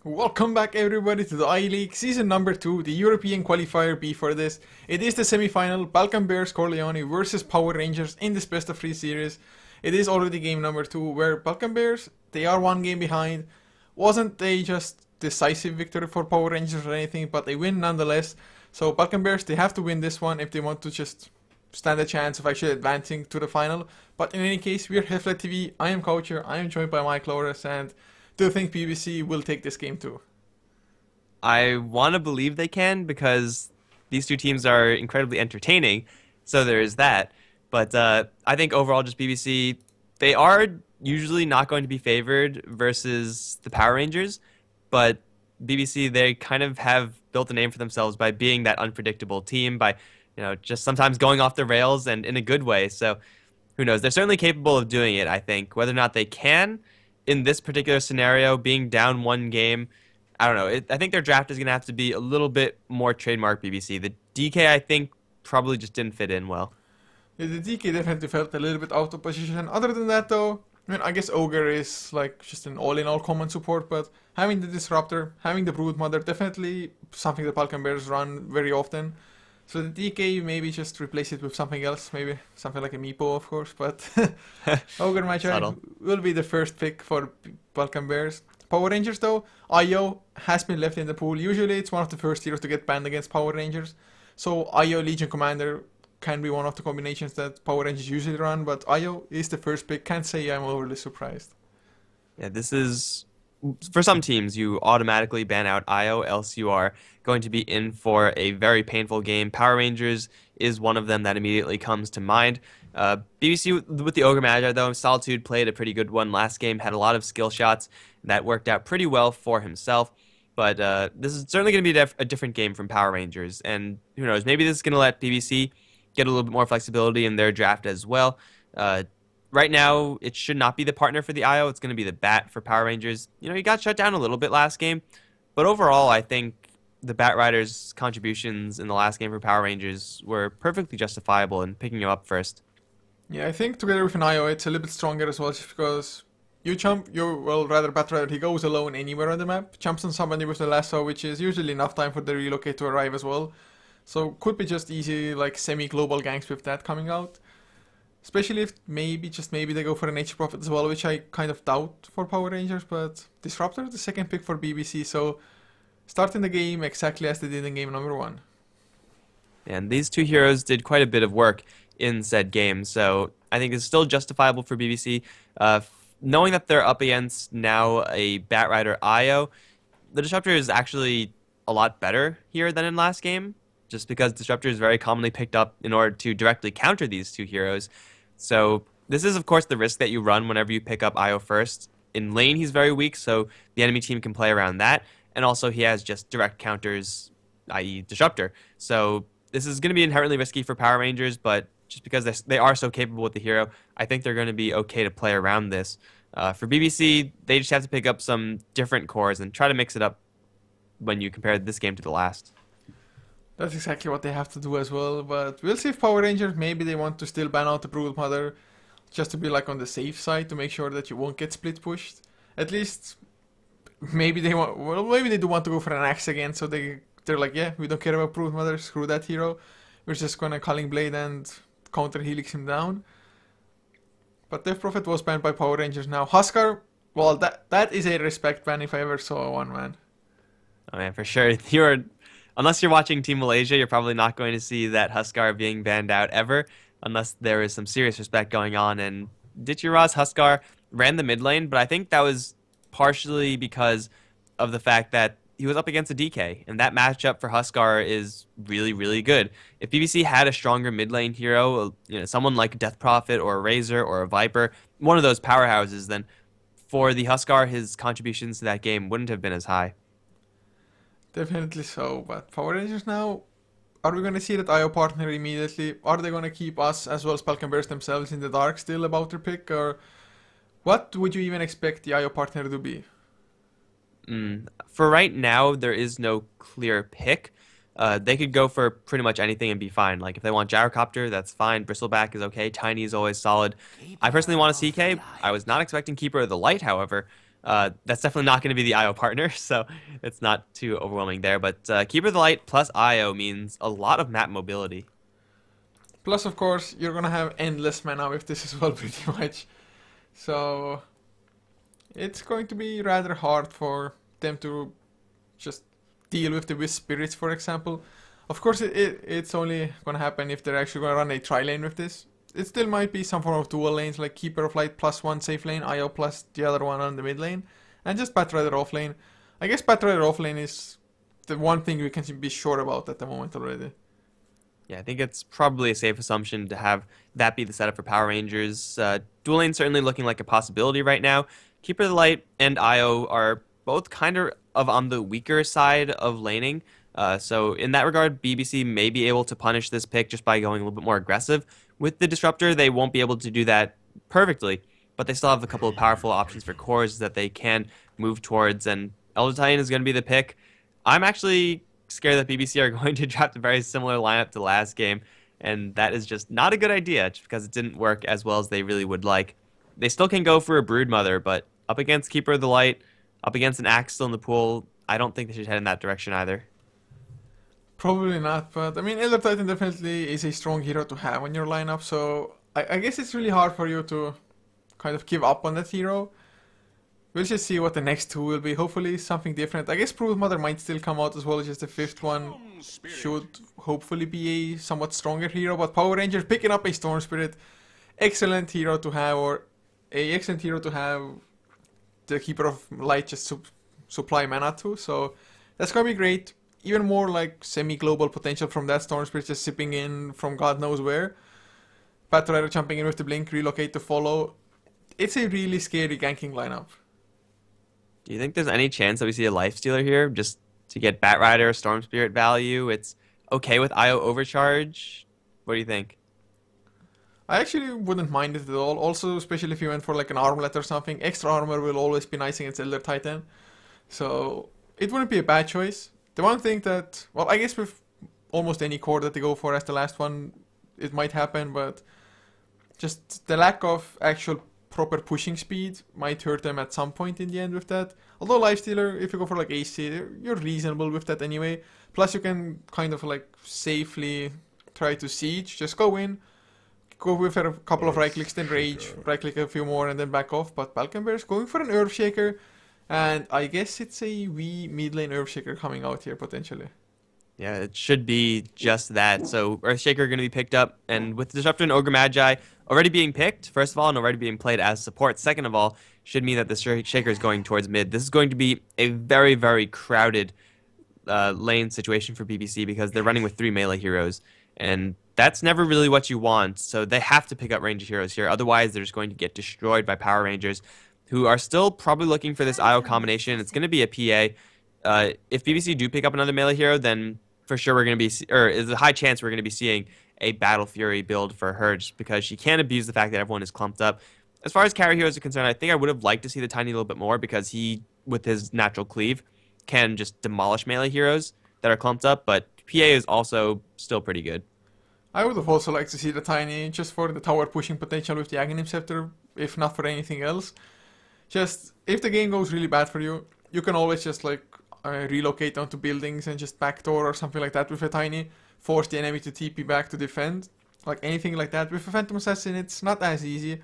Welcome back everybody to the I-League Season number 2, the European Qualifier B for this. It is the semi-final, Balkan Bears Corleone versus Power Rangers in this best of 3 series. It is already game number 2 where Balkan Bears, they are one game behind. Wasn't a just decisive victory for Power Rangers or anything, but they win nonetheless. So Balkan Bears, they have to win this one if they want to just stand a chance of actually advancing to the final. But in any case, we are HeflaTV, I am Coucher, I am joined by Mike Loris, and do you think BBC will take this game too? I want to believe they can because these two teams are incredibly entertaining, so there is that. But I think overall, just BBC, they are usually not going to be favored versus the Power Rangers, but BBC, they kind of have built a name for themselves by being that unpredictable team, by just sometimes going off the rails and in a good way. So who knows? They're certainly capable of doing it, I think. Whether or not they can in this particular scenario, being down one game, I don't know. I think their draft is going to have to be a little bit more trademark BBC. The DK, I think, probably just didn't fit in well. Yeah, the DK definitely felt a little bit out of position. Other than that, though, I guess Ogre is like just an all-in-all common support, but having the Disruptor, having the Broodmother, definitely something the Balkan Bears run very often. So the DK, maybe just replace it with something else, maybe something like a Meepo, of course, but Ogre Magi will be the first pick for Balkan Bears. Power Rangers, though, Io has been left in the pool. Usually it's one of the first heroes to get banned against Power Rangers. So Io Legion Commander can be one of the combinations that Power Rangers usually run, but Io is the first pick. Can't say I'm overly surprised. Yeah, this is... For some teams, you automatically ban out Io, else you are going to be in for a very painful game. Power Rangers is one of them that immediately comes to mind. BBC with the Ogre Magi, though, Solitude played a pretty good one last game, had a lot of skill shots that worked out pretty well for himself. But this is certainly going to be a different game from Power Rangers. And who knows, maybe this is going to let BBC get a little bit more flexibility in their draft as well. Right now, it should not be the partner for the IO. It's going to be the bat for Power Rangers. He got shut down a little bit last game. But overall, I think the Bat Riders' contributions in the last game for Power Rangers were perfectly justifiable in picking him up first. Yeah, I think together with an IO, it's a little bit stronger as well, just because Bat Rider, he goes alone anywhere on the map. Jumps on somebody with the lasso, which is usually enough time for the relocate to arrive as well. So could be just easy, like semi-global ganks with that coming out. Especially if maybe they go for an Nature Prophet as well, which I kind of doubt for Power Rangers, but Disruptor, the second pick for BBC, so starting the game exactly as they did in game number 1. And these two heroes did quite a bit of work in said game, so I think it's still justifiable for BBC. Knowing that they're up against now a Bat Rider IO, the Disruptor is actually a lot better here than in last game, just because Disruptor is very commonly picked up in order to directly counter these two heroes. So this is, of course, the risk that you run whenever you pick up Io first. In lane, he's very weak, so the enemy team can play around that. And also, he has just direct counters, i.e. Disruptor. So this is going to be inherently risky for Power Rangers, but just because they are so capable with the hero, I think they're going to be okay to play around this. For BBC, they just have to pick up some different cores and try to mix it up when you compare this game to the last. That's exactly what they have to do as well, but we'll see if Power Rangers, maybe they want to still ban out the Broodmother, just to be like on the safe side, to make sure that you won't get split pushed. At least, maybe they do want to go for an axe again, so they're like, yeah, we don't care about Broodmother, screw that hero, we're just gonna Culling Blade and counter Helix him down. But Death Prophet was banned by Power Rangers now. Huskar, well, that is a respect ban if I ever saw one, man. Oh man, for sure. Unless you're watching Team Malaysia, you're probably not going to see that Huskar being banned out ever, unless there is some serious respect going on. And Ditchira's Huskar ran the mid lane, but I think that was partially because of the fact that he was up against a DK, and that matchup for Huskar is really, really good. If BBC had a stronger mid lane hero, someone like Death Prophet or a Razor or a Viper, one of those powerhouses, then for the Huskar, his contributions to that game wouldn't have been as high. Definitely so, but Power Rangers now, are we going to see that IO partner immediately? Are they going to keep us as well as Balkan Bears themselves in the dark still about their pick? Or what would you even expect the IO partner to be? For right now, there is no clear pick. They could go for pretty much anything and be fine. Like if they want Gyrocopter, that's fine. Bristleback is okay. Tiny is always solid. I personally want a CK. I was not expecting Keeper of the Light, however. That's definitely not going to be the IO partner, so it's not too overwhelming there. But Keeper of the Light plus IO means a lot of map mobility. Plus, of course, you're gonna have endless mana with this as well, pretty much. So it's going to be rather hard for them to just deal with the Wisp Spirits, for example. Of course, it's only gonna happen if they're actually gonna run a tri-lane with this. It still might be some form of dual lanes, like Keeper of Light plus one safe lane, IO plus the other one on the mid lane, and just Batrider off lane. I guess Batrider off lane is the one thing we can be sure about at the moment already. Yeah, I think it's probably a safe assumption to have that be the setup for Power Rangers. Dual lane certainly looking like a possibility right now. Keeper of the Light and IO are both kind of on the weaker side of laning. So in that regard, BBC may be able to punish this pick just by going a little bit more aggressive. With the Disruptor, they won't be able to do that perfectly, but they still have a couple of powerful options for cores that they can move towards, and Elder Titan is going to be the pick. I'm actually scared that BBC are going to draft a very similar lineup to last game, and that is just not a good idea just because it didn't work as well as they really would like. They still can go for a Broodmother, but up against Keeper of the Light, up against an Axe still in the pool, I don't think they should head in that direction either. Probably not, but I mean, Elder Titan definitely is a strong hero to have on your lineup, so I guess it's really hard for you to kind of give up on that hero. We'll just see what the next two will be. Hopefully something different. I guess Broodmother might still come out as well, just the fifth one should hopefully be a somewhat stronger hero, but Power Rangers picking up a Storm Spirit, excellent hero to have, or a excellent hero to have the Keeper of Light just supply mana to, so that's gonna be great. Even more like semi-global potential from that Storm Spirit just sipping in from God knows where. Batrider jumping in with the blink, relocate to follow. It's a really scary ganking lineup. Do you think there's any chance that we see a Lifestealer here just to get Batrider, Storm Spirit value? It's okay with IO Overcharge. What do you think? I actually wouldn't mind it at all. Also, especially if you went for like an armlet or something. Extra armor will always be nice against Elder Titan. So it wouldn't be a bad choice. The one thing that, well, I guess with almost any core that they go for as the last one, it might happen, but just the lack of actual proper pushing speed might hurt them at some point in the end with that. Although Lifestealer, if you go for like AC, you're reasonable with that anyway. Plus you can kind of like safely try to siege, just go in, go with a couple of right clicks, then rage, right click a few more and then back off. But Balkanbear's going for an Earthshaker. And I guess it's a wee mid lane Earthshaker coming out here potentially. Yeah, it should be just that. So Earthshaker going to be picked up, and with Disruptor and Ogre Magi already being picked, first of all, and already being played as support, second of all, should mean that the Shaker is going towards mid. This is going to be a very, very crowded lane situation for BBC because they're running with 3 melee heroes, and that's never really what you want. So they have to pick up ranged heroes here, otherwise they're just going to get destroyed by Power Rangers, who are still probably looking for this IO combination. It's going to be a PA. If BBC do pick up another melee hero, then for sure we're going to be, or there's a high chance we're going to be seeing a Battle Fury build for her, just because she can't abuse the fact that everyone is clumped up. As far as carry heroes are concerned, I think I would have liked to see the Tiny a little bit more, because he, with his natural cleave, can just demolish melee heroes that are clumped up, but PA is also still pretty good. I would have also liked to see the Tiny just for the tower pushing potential with the Aghanim Scepter, if not for anything else. Just, if the game goes really bad for you, you can always just like relocate onto buildings and just backdoor or something like that with a Tiny, force the enemy to TP back to defend, like anything like that. With a Phantom Assassin, it's not as easy,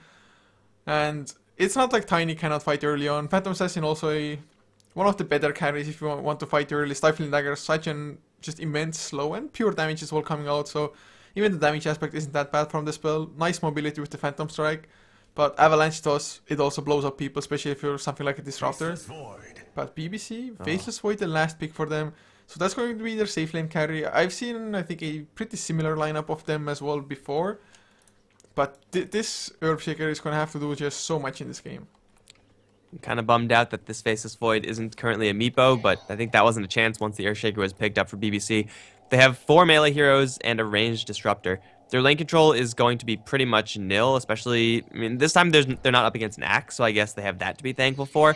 and it's not like Tiny cannot fight early on. Phantom Assassin also one of the better carries if you want to fight early. Stifling Dagger is such an just immense slow and pure damage is all coming out, so even the damage aspect isn't that bad from the spell. Nice mobility with the Phantom Strike. But Avalanche does, it also blows up people, especially if you're something like a Disruptor. But BBC, Faceless Void, the last pick for them. So that's going to be their safe lane carry. I've seen, I think, a pretty similar lineup of them as well before. But this Earthshaker is going to have to do just so much in this game. I'm kind of bummed out that this Faceless Void isn't currently a Meepo, but I think that wasn't a chance once the Earthshaker was picked up for BBC. They have 4 melee heroes and a ranged Disruptor. Their lane control is going to be pretty much nil, especially, I mean, this time they're not up against an Axe, so I guess they have that to be thankful for.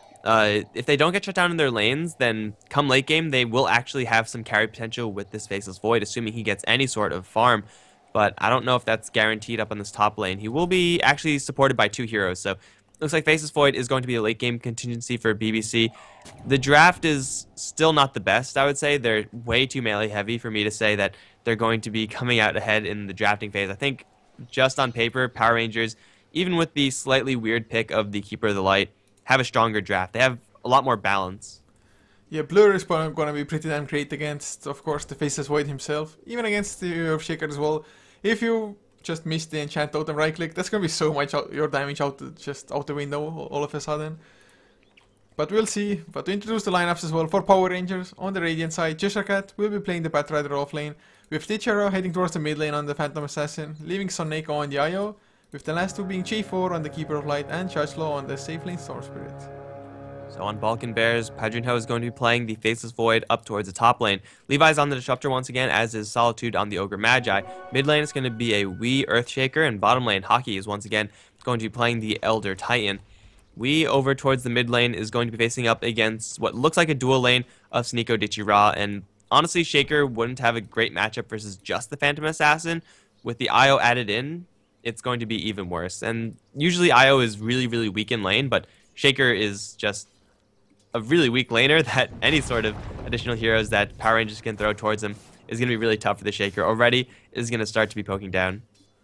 If they don't get shut down in their lanes, then come late game, they will actually have some carry potential with this Faceless Void, assuming he gets any sort of farm. But I don't know if that's guaranteed up on this top lane. He will be actually supported by 2 heroes, so looks like Faceless Void is going to be a late game contingency for BBC. The draft is still not the best, I would say. They're way too melee heavy for me to say that they're going to be coming out ahead in the drafting phase. I think just on paper, Power Rangers, even with the slightly weird pick of the Keeper of the Light, have a stronger draft. They have a lot more balance. Yeah, Blur is going to be pretty damn great against, of course, the Faceless Void himself. Even against the Earthshaker as well. If you just miss the enchant totem right click, that's going to be so much your damage out the window all of a sudden. But we'll see. But to introduce the lineups as well for Power Rangers, on the Radiant side, Cheshire Cat will be playing the Batrider off lane, with Tichara heading towards the mid lane on the Phantom Assassin, leaving Soneko on the IO, with the last two being G4 on the Keeper of Light and Chachlo on the safe lane Storm Spirit. So on Balkan Bears, Padrinho is going to be playing the Faceless Void up towards the top lane. Levi's on the Disruptor once again, as is Solitude on the Ogre Magi. Mid lane is going to be a Wii Earthshaker, and bottom lane, Hockey is once again going to be playing the Elder Titan. Wii over towards the mid lane is going to be facing up against what looks like a dual lane of Sneeko Dichira, and honestly, Shaker wouldn't have a great matchup versus just the Phantom Assassin. With the IO added in, it's going to be even worse. And usually IO is really, really weak in lane, but Shaker is just a really weak laner that any sort of additional heroes that Power Rangers can throw towards him is going to be really tough for the Shaker. Already is going to start to be poking down.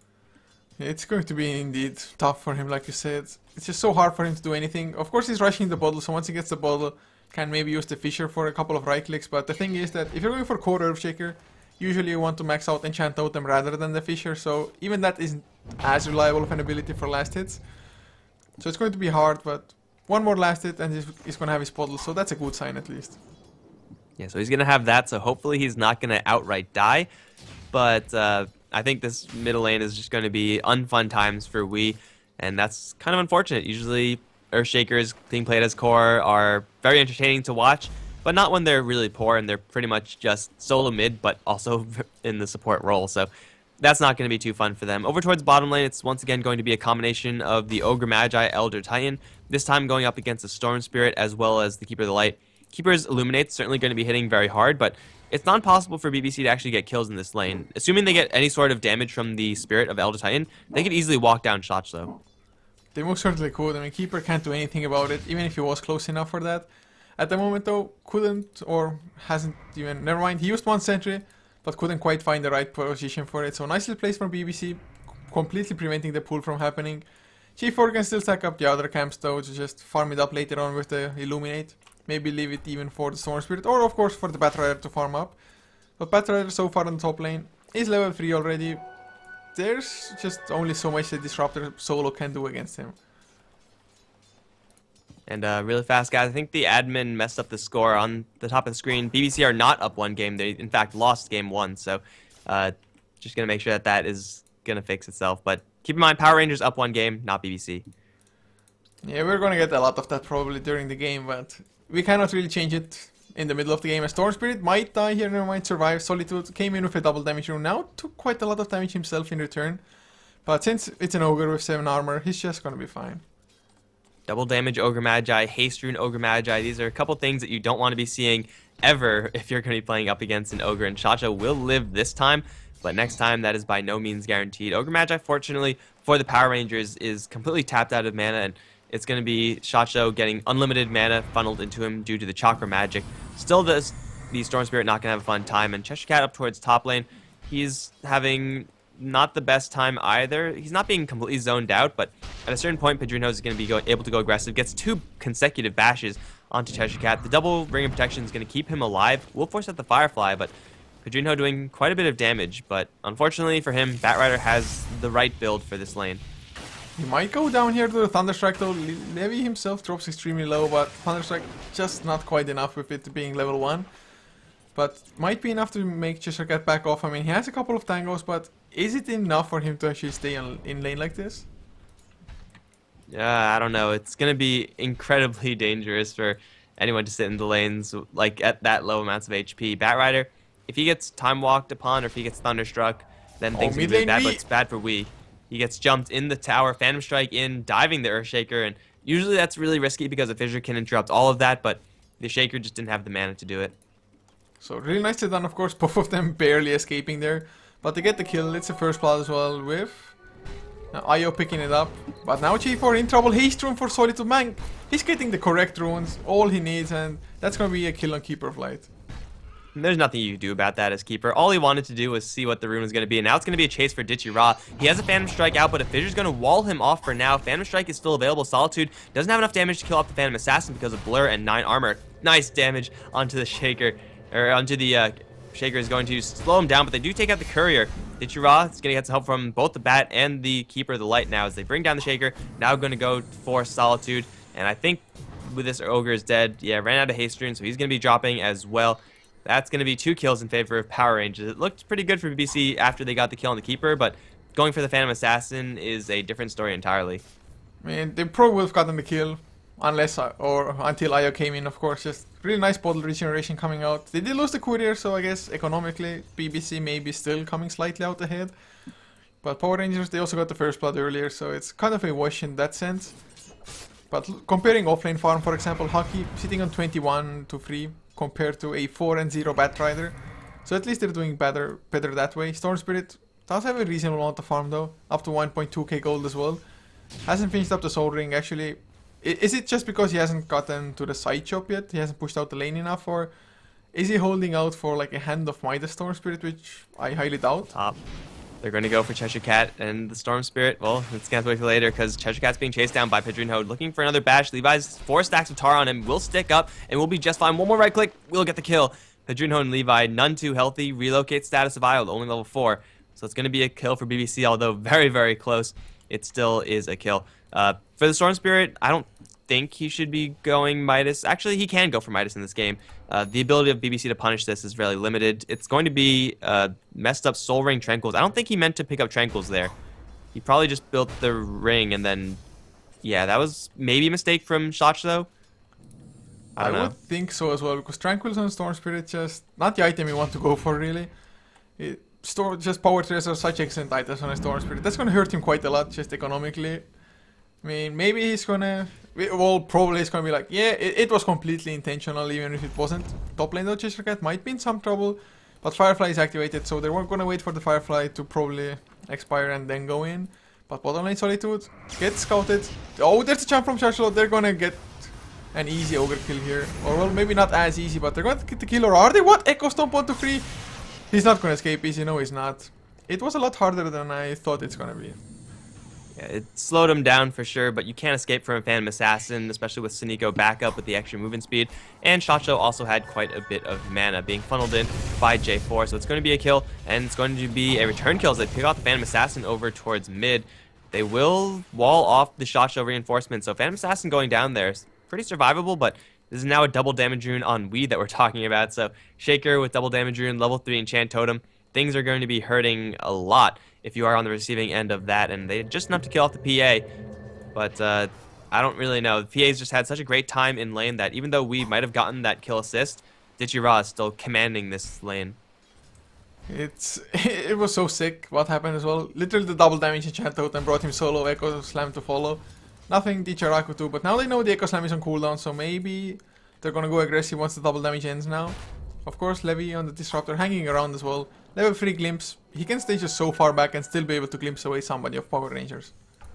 It's going to be indeed tough for him, like you said. It's just so hard for him to do anything. Of course, he's rushing the bottle, so once he gets the bottle, can maybe use the Fissure for a couple of right clicks. But the thing is that if you're going for core Earthshaker, usually you want to max out Enchant Totem rather than the Fissure, so even that isn't as reliable of an ability for last hits. So it's going to be hard, but one more last hit and he's going to have his bottle, so that's a good sign at least. Yeah, so he's going to have that, so hopefully he's not going to outright die. But I think this middle lane is just going to be unfun times for Wii, and that's kind of unfortunate. Usually Earthshakers being played as core are very entertaining to watch, but not when they're really poor and they're pretty much just solo mid, but also in the support role. So that's not going to be too fun for them. Over towards bottom lane, it's once again going to be a combination of the Ogre Magi, Elder Titan, this time going up against the Storm Spirit as well as the Keeper of the Light. Keeper's Illuminate's certainly going to be hitting very hard, but it's not possible for BBC to actually get kills in this lane. Assuming they get any sort of damage from the Spirit of Elder Titan, they could easily walk down shots though. They most certainly could. I mean, Keeper can't do anything about it, even if he was close enough for that. At the moment though, couldn't or hasn't even, never mind, he used one sentry, but couldn't quite find the right position for it. So nicely placed from BBC, completely preventing the pull from happening. G4 can still stack up the other camps though, to just farm it up later on with the Illuminate. Maybe leave it even for the Storm Spirit, or of course for the Batrider to farm up. But Batrider so far on the top lane is level 3 already. There's just only so much the Disruptor solo can do against him. And really fast, guys, I think the admin messed up the score on the top of the screen. BBC are not up one game. They, in fact, lost game 1. So just going to make sure that that is going to fix itself. But keep in mind, Power Rangers up one game, not BBC. Yeah, we're going to get a lot of that probably during the game, but we cannot really change it in the middle of the game. A Storm Spirit might die here, never mind, survive. Solitude came in with a double damage rune now, took quite a lot of damage himself in return. But since it's an Ogre with 7 armor, he's just going to be fine. Double damage Ogre Magi, Haste Rune Ogre Magi. These are a couple things that you don't want to be seeing ever if you're going to be playing up against an Ogre. And Chacha will live this time, but next time that is by no means guaranteed. Ogre Magi, fortunately, for the Power Rangers, is completely tapped out of mana, and it's going to be Chacho getting unlimited mana funneled into him due to the Chakra Magic. Still, the Storm Spirit not going to have a fun time, and Cheshire Cat up towards top lane, he's having not the best time either. He's not being completely zoned out, but at a certain point, Padrinho is going to be able to go aggressive. Gets 2 consecutive bashes onto Cheshire Cat. The double Ring of Protection is going to keep him alive. Will force out the Firefly, but Padrinho doing quite a bit of damage. But unfortunately for him, Batrider has the right build for this lane. He might go down here to the Thunderstrike though. Levi himself drops extremely low, but Thunderstrike just not quite enough with it being level 1. But might be enough to make Cheshire Cat back off. I mean, he has a couple of tangos, but is it enough for him to actually stay in lane like this? Yeah, I don't know. It's going to be incredibly dangerous for anyone to sit in the lanes like at that low amounts of HP. Batrider, if he gets time walked upon or if he gets thunderstruck, then things will be bad, but it's bad for Wii. He gets jumped in the tower, Phantom Strike in, diving the Earthshaker, and usually that's really risky because the Fissure can interrupt all of that, but the Shaker just didn't have the mana to do it. So really nicely done, of course, both of them barely escaping there. But they get the kill. It's a first blood as well with Now Io picking it up. But now G4 in trouble. Haste rune for Solitude. Man, he's getting the correct runes. All he needs. And that's going to be a kill on Keeper Flight. There's nothing you can do about that as Keeper. All he wanted to do was see what the rune was going to be, and now it's going to be a chase for Ditchy Ra. He has a Phantom Strike out, but a Fissure's going to wall him off for now. Phantom Strike is still available. Solitude doesn't have enough damage to kill off the Phantom Assassin because of Blur and 9 armor. Nice damage onto the Shaker, or onto the Shaker is going to slow him down, but they do take out the Courier. Ditchy Ra is going to get some help from both the Bat and the Keeper of the Light now as they bring down the Shaker. Now going to go for Solitude, and I think with this Ogre is dead. Yeah, ran out of haste rune, so he's going to be dropping as well. That's going to be 2 kills in favor of Power Rangers. It looked pretty good for BBC after they got the kill on the Keeper, but going for the Phantom Assassin is a different story entirely. I mean, they probably would have gotten the kill unless or until Io came in, of course. Just really nice bottle regeneration coming out. They did lose the Courier, so I guess economically BBC may be still coming slightly out ahead. But Power Rangers, they also got the first blood earlier, so it's kind of a wash in that sense. But comparing offlane farm, for example, Hockey sitting on 21 to 3 compared to a 4 and 0 Batrider. So at least they're doing better that way. Storm Spirit does have a reasonable amount of farm though, up to 1.2k gold as well. Hasn't finished up the Soul Ring actually. Is it just because he hasn't gotten to the side chop yet? He hasn't pushed out the lane enough, or is he holding out for like a Hand of Midas Storm Spirit, which I highly doubt? Top. They're going to go for Cheshire Cat and the Storm Spirit. Well, it's going to have to wait for later because Cheshire Cat's being chased down by Pedrinho, looking for another bash. Levi's 4 stacks of tar on him, will stick up, and will be just fine. One more right click, we'll get the kill. Pedrinho and Levi, none too healthy. Relocate status of Isle, only level 4. So it's going to be a kill for BBC, although very, very close. It still is a kill. For the Storm Spirit, I don't think he should be going Midas. Actually, he can go for Midas in this game. The ability of BBC to punish this is fairly limited. It's going to be messed up Soul Ring Tranquils. I don't think he meant to pick up Tranquils there. He probably just built the ring and then... Yeah, that was maybe a mistake from Shotch though. I don't know. Would think so as well, because Tranquils and Storm Spirit just not the item you want to go for really. Just Power Trails are such excellent items on a Storm Spirit. That's going to hurt him quite a lot just economically. I mean, maybe he's gonna... Well, probably it's gonna be like, yeah, it was completely intentional, even if it wasn't. Top lane though, Cheshire Cat might be in some trouble, but Firefly is activated, so they weren't gonna wait for the Firefly to probably expire and then go in. But bottom lane Solitude gets scouted. Oh, there's a jump from Chashlo. They're gonna get an easy Ogre kill here. Or well, maybe not as easy, but they're gonna get the kill. Or are they? What? Echo Stomp 1 to 3. He's not gonna escape easy. No, he's not. It was a lot harder than I thought it's gonna be. Yeah, it slowed him down for sure, but you can't escape from a Phantom Assassin, especially with Suniko backup with the extra movement speed. And Shotcho also had quite a bit of mana being funneled in by J4, so it's going to be a kill, and it's going to be a return kill as they pick out the Phantom Assassin over towards mid. They will wall off the Shotcho reinforcement, so Phantom Assassin going down there is pretty survivable, but this is now a double damage rune on Weed that we're talking about, so Shaker with double damage rune, level 3 enchant totem. Things are going to be hurting a lot if you are on the receiving end of that, and they just enough to kill off the PA, but I don't really know. The PA's just had such a great time in lane that even though we might have gotten that kill assist, Ditchy Ra is still commanding this lane. It was so sick what happened as well. Literally the double damage enchant totem brought him solo, Echo Slam to follow. Nothing Ditchy Ra could do, but now they know the Echo Slam is on cooldown, so maybe they're gonna go aggressive once the double damage ends now. Of course, Levy on the Disruptor hanging around as well. Level 3 glimpse. He can stay just so far back and still be able to glimpse away somebody of Power Rangers.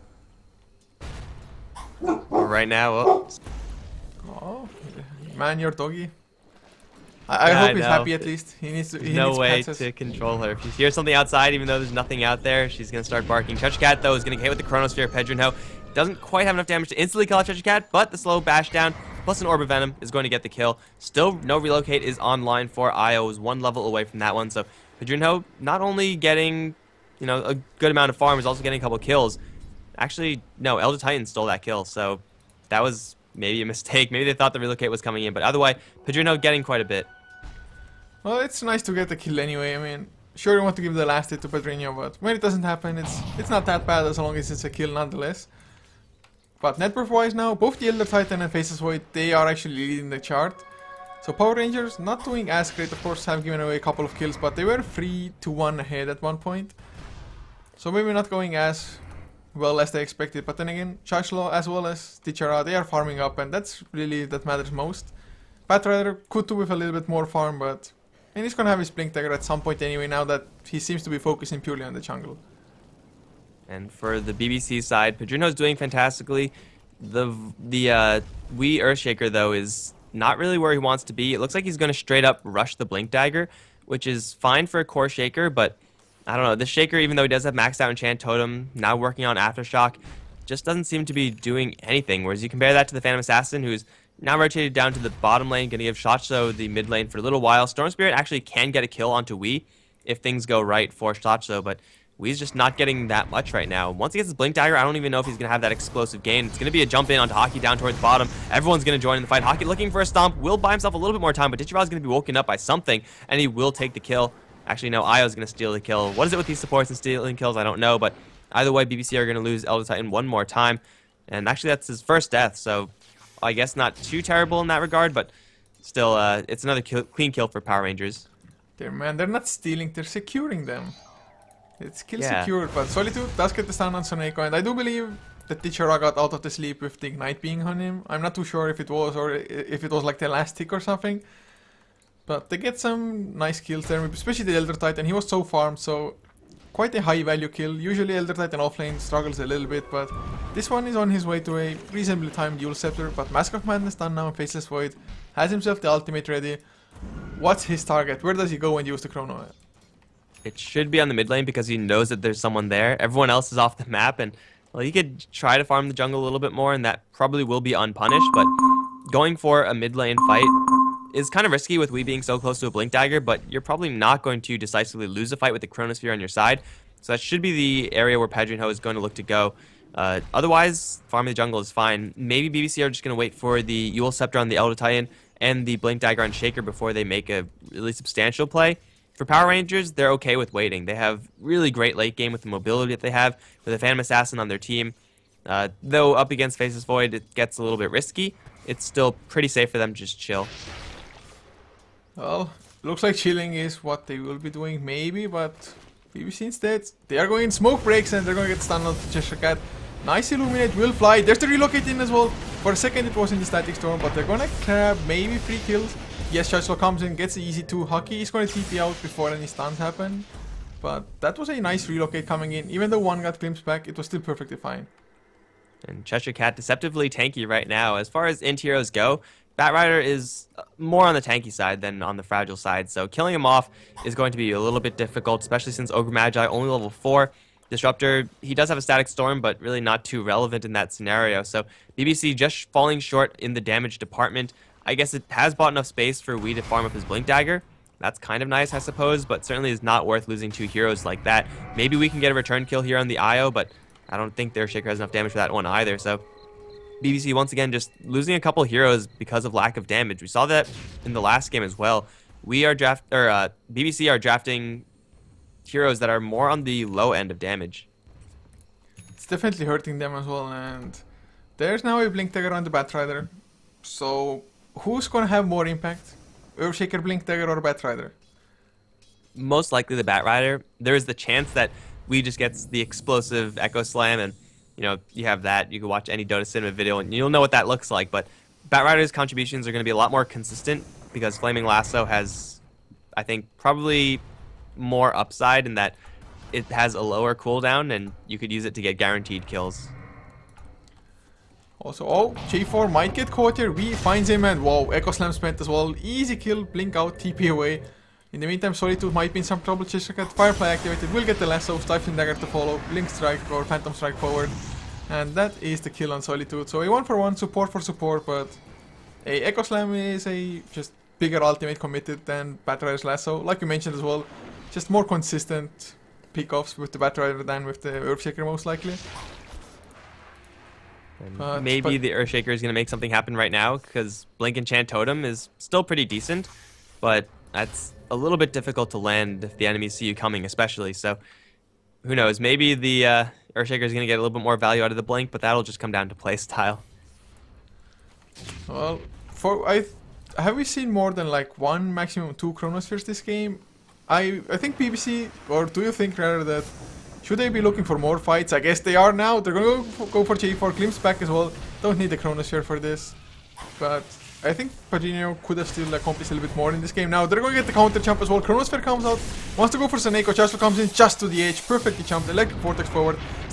Right now, oh, man, your doggy. I hope he's happy at least. He needs to. He no needs way patches. to control her. If you hear something outside, even though there's nothing out there, she's gonna start barking. Cheshire Cat though is gonna get hit with the Chronosphere. Pedrinho doesn't quite have enough damage to instantly kill out Cheshire Cat, but the slow bash down plus an Orb of Venom is going to get the kill. Still, no relocate is online for Io. Is 1 level away from that one, so Pedrinho not only getting, you know, a good amount of farm, is also getting a couple kills. Actually, no, Elder Titan stole that kill, so that was maybe a mistake. Maybe they thought the relocate was coming in, but either way, Pedrinho getting quite a bit. Well, it's nice to get the kill anyway. I mean, sure you want to give the last hit to Pedrinho, but when it doesn't happen, it's not that bad as long as it's a kill nonetheless. But net worth wise now, both the Elder Titan and Faceless Void, they are actually leading the chart. So Power Rangers not doing as great, of course, have given away a couple of kills, but they were 3-1 ahead at one point. So maybe not going as well as they expected, but then again, Chashlo as well as Ditchy Ra, they are farming up, and that's really that matters most. Batrider could do with a little bit more farm, but and he's gonna have his Blink Dagger at some point anyway, now that he seems to be focusing purely on the jungle. And for the BBC side, Padrino's doing fantastically. The Wii Earthshaker, though, is not really where he wants to be. It looks like he's going to straight up rush the Blink Dagger, which is fine for a core Shaker, but I don't know. This Shaker, even though he does have maxed out Enchant Totem, now working on Aftershock, just doesn't seem to be doing anything. Whereas you compare that to the Phantom Assassin, who's now rotated down to the bottom lane, going to give Shotzo the mid lane for a little while. Storm Spirit actually can get a kill onto Wii if things go right for Shotzo, but Wee's just not getting that much right now. Once he gets his Blink Dagger, I don't even know if he's going to have that explosive gain. It's going to be a jump in onto Hockey down towards the bottom. Everyone's going to join in the fight. Hockey looking for a stomp, will buy himself a little bit more time, but Digivolve is going to be woken up by something, and he will take the kill. Actually, no, Io's going to steal the kill. What is it with these supports and stealing kills? I don't know, but either way, BBC are going to lose Elder Titan one more time. And actually, that's his first death, so I guess not too terrible in that regard, but still, it's another clean kill for Power Rangers. Man, they're not stealing, they're securing them. It's kill secured, but Solitude does get the stun on Soneko, and I do believe that Tichara got out of the sleep with the Ignite being on him. I'm not too sure if it was, or if it was like the last tick or something. But they get some nice kills there, especially the Elder Titan. He was so farmed, so quite a high value kill. Usually Elder Titan offlane struggles a little bit, but this one is on his way to a reasonably timed Dual Scepter. But Mask of Madness done now in Faceless Void, has himself the ultimate ready. What's his target? Where does he go and use the Chrono? It should be on the mid lane because he knows that there's someone there. Everyone else is off the map, and well, he could try to farm the jungle a little bit more, and that probably will be unpunished, but going for a mid lane fight is kind of risky with Wii being so close to a Blink Dagger, but you're probably not going to decisively lose a fight with the Chronosphere on your side. So that should be the area where Padrino is going to look to go. Otherwise, farming the jungle is fine. Maybe BBC are just going to wait for the Yule Scepter on the Elder Titan and the Blink Dagger on Shaker before they make a really substantial play. For Power Rangers, they're okay with waiting. They have really great late game with the mobility that they have, with a Phantom Assassin on their team. Though up against Faceless Void, it gets a little bit risky. It's still pretty safe for them to just chill. Well, looks like chilling is what they will be doing, maybe, but BBC instead, they are going in smoke breaks and they're going to get stunned on Cheshire Cat. Nice Illuminate will fly. There's the relocate in as well. For a second it was in the Static Storm, but they're going to grab maybe 3 kills. Yes, Shotzo comes in, gets the easy 2. Hockey is going to TP out before any stuns happen. But that was a nice relocate coming in. Even though one got glimpsed back, it was still perfectly fine. And Cheshire Cat deceptively tanky right now. As far as int heroes go, Batrider is more on the tanky side than on the fragile side, so killing him off is going to be a little bit difficult, especially since Ogre Magi only level 4. Disruptor, he does have a Static Storm, but really not too relevant in that scenario, so BBC just falling short in the damage department. I guess it has bought enough space for Wii to farm up his Blink Dagger. That's kind of nice, I suppose, but certainly is not worth losing 2 heroes like that. Maybe we can get a return kill here on the Io, but I don't think their Shaker has enough damage for that one either, so BBC once again just losing a couple heroes because of lack of damage. We saw that in the last game as well. BBC are drafting heroes that are more on the low end of damage. It's definitely hurting them as well, and there's now a Blink Dagger on the Batrider. So who's gonna have more impact? Earthshaker, Blink Dagger, or Batrider? Most likely the Batrider. There is the chance that we just gets the explosive Echo Slam, and you know, you have that. You can watch any Dota cinema video and you'll know what that looks like. But Batrider's contributions are going to be a lot more consistent because Flaming Lasso has, I think, probably more upside in that it has a lower cooldown and you could use it to get guaranteed kills. Also, oh, J4 might get caught here. We finds him and wow, Echo Slam spent as well. Easy kill, blink out, TP away. In the meantime, Solitude might be in some trouble. Cheshire Cat, Firefly activated, will get the lasso, Stifling Dagger to follow, Blink Strike or Phantom Strike forward. And that is the kill on Solitude. So a 1-for-1, support for support, but a Echo Slam is a just bigger ultimate committed than Batrider's lasso. Like you mentioned as well, just more consistent pickoffs with the Batrider than with the Earthshaker most likely. Maybe the Earthshaker is going to make something happen right now because Blink Enchant Totem is still pretty decent, but that's a little bit difficult to land if the enemies see you coming, especially. So who knows? Maybe the Earthshaker is going to get a little bit more value out of the Blink, but that'll just come down to play style. Well, have we seen more than like 1, maximum 2 Chronospheres this game? I think BBC, or do you think rather that should they be looking for more fights? I guess they are now. They're going to go for J4, Glimpse back as well. Don't need the Chronosphere for this. But I think Padrino could have still accomplished a little bit more in this game. Now they're going to get the counter jump as well. Chronosphere comes out, wants to go for Soneko. Chaslo comes in just to the edge, perfectly jumped. Electric Vortex forward.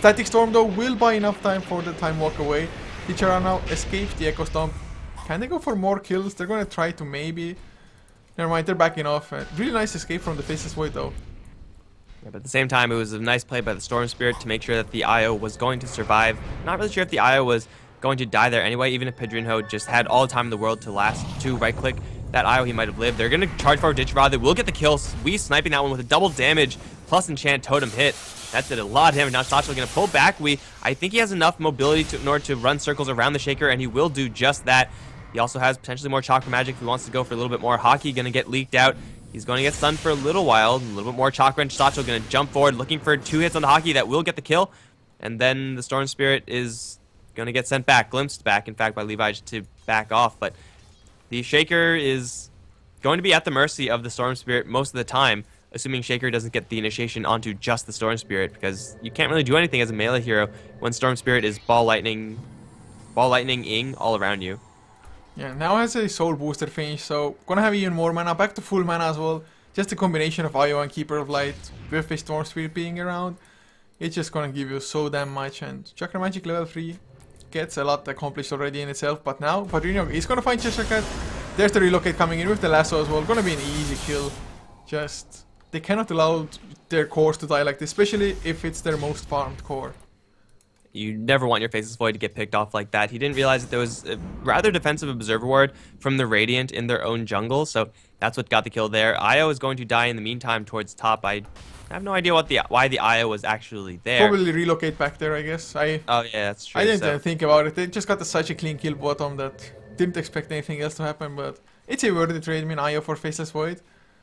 Static Storm though will buy enough time for the time walk away. Tichara now escapes the Echo Stomp. Can they go for more kills? They're gonna try to maybe. Never mind, they're backing off. Really nice escape from the Faceless Void though. Yeah, but at the same time, it was a nice play by the Storm Spirit to make sure that the IO was going to survive. Not really sure if the IO was going to die there anyway, even if Pedrinho just had all the time in the world to last to right-click that IO, he might have lived. They're going to charge forward Ditch Rod. They will get the kill. We sniping that one with a double damage plus enchant totem hit. That did a lot of damage. Now Satchel going to pull back. I think he has enough mobility in order to run circles around the Shaker, and he will do just that. He also has potentially more Chakra Magic if he wants to go for a little bit more. Hockey going to get leaked out. He's going to get stunned for a little while. A little bit more Chakra, and Satchel going to jump forward, looking for 2 hits on the Hockey that will get the kill. And then the Storm Spirit is going to get sent back, glimpsed back, in fact, by Levi to back off. But the Shaker is going to be at the mercy of the Storm Spirit most of the time, assuming Shaker doesn't get the initiation onto just the Storm Spirit, because you can't really do anything as a melee hero when Storm Spirit is ball lightning-ing all around you. Yeah, now has a soul booster finish, so gonna have even more mana, back to full mana as well. Just a combination of IO and Keeper of Light with a Storm Spirit being around. It's just gonna give you so damn much, and Chakra Magic level 3 gets a lot accomplished already in itself, but now Pedrinho is gonna find Cheshire Cat. There's the relocate coming in with the lasso as well, gonna be an easy kill. Just, they cannot allow their cores to die like this, especially if it's their most farmed core. You never want your Faceless Void to get picked off like that. He didn't realize that there was a rather defensive Observer Ward from the Radiant in their own jungle, so that's what got the kill there. Io is going to die in the meantime towards top. I have no idea why the Io was actually there. Probably relocate back there, I guess. Oh yeah, that's true. I didn't think about it. They just got such a clean kill bottom that didn't expect anything else to happen, but it's a worthy trade. I mean, Io for Faceless Void.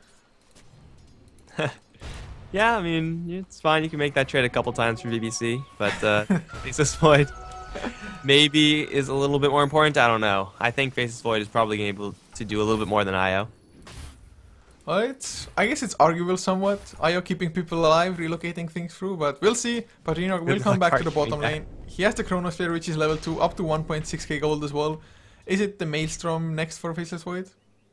Yeah, I mean, it's fine. You can make that trade a couple times for BBC, but Faceless Void maybe is a little bit more important. I don't know. I think Faceless Void is probably able to do a little bit more than IO. I guess it's arguable somewhat. IO keeping people alive, relocating things through, but we'll see. Pedrinho will come back to the bottom lane. He has the Chronosphere, which is level 2, up to 1.6k gold as well. Is it the Maelstrom next for Faceless Void?